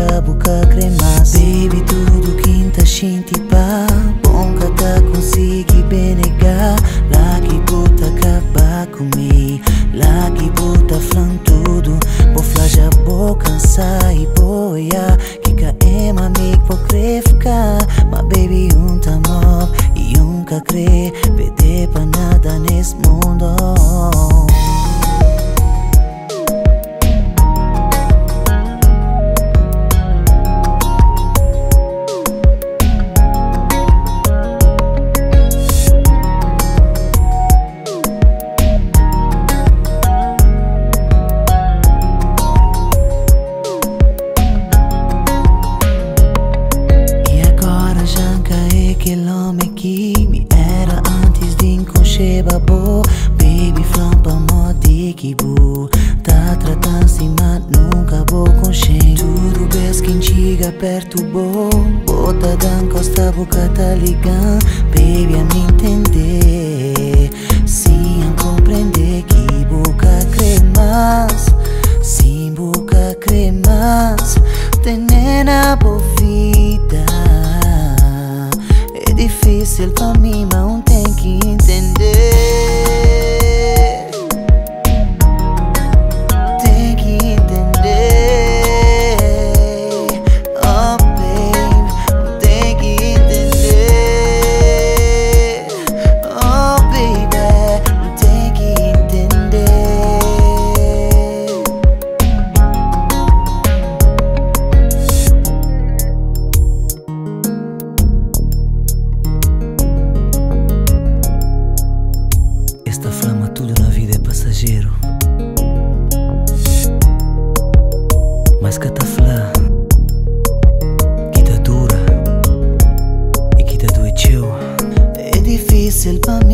boca, boca cremas. Baby, tudo quinta xinti pa, bom que tá consegui benegar. Lá que bota acabar comigo, lá que bota flan tudo. Vou flajar boca, cansar e boia, que caem amigo vou crer ficar. Mas baby, tá mal e nunca crê, perder pra nada nesse mundo. Aquele homem que me era antes de enconcher babo. Baby, flampa mode que bu tá tratando-se, mas nunca vou com shame. Tudo bem quem chega perto bo, bota dan costa boca tá ligando. Baby, a me entender, sim, a compreender que boca cremas, sim, boca cremas, tem na boa vida. É difícil pra mim, mas não tem que entender. Tem que entender. Oh babe, não tem que entender. Oh baby, não tem que entender. Esta flama, tudo na vida é passageiro, mas cada flama que tá dura e que tá doicheu. É difícil pra mim